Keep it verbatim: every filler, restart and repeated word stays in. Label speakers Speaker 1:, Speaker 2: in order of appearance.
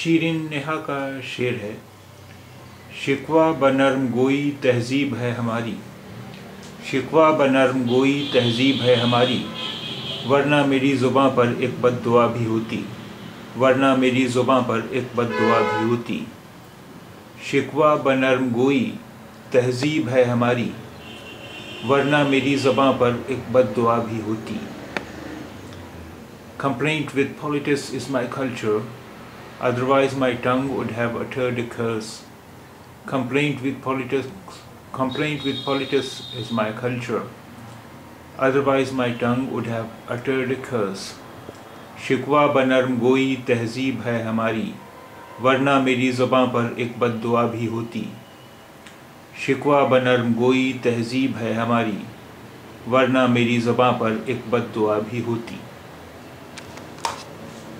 Speaker 1: شیرین نہا کا شعر ہے۔ شکوہ بنرم گوئی تہذیب ہے ہماری، شکوہ بنرم گوئی تہذیب ہے ہماری، ورنہ میری زباں پر ایک بد دعا بھی ہوتی، ورنہ میری زباں پر ایک بد دعا بھی ہوتی۔ شکوہ بنرم گوئی تہذیب ہے ہماری، ورنہ میری زباں پر ایک بد دعا بھی ہوتی۔ Complaint with politics is my culture, otherwise my tongue would have uttered a curse. Complaint with politics, complaint with politics is my culture, otherwise my tongue would have uttered a curse. شکوہ بنرم گوئی تہذیب ہے ہماری، ورنہ میری زباں پر ایک بد دعا بھی ہوتی۔ شکوہ بنرم گوئی تہذیب ہے ہماری، ورنہ میری زباں پر ایک بد دعا بھی ہوتی۔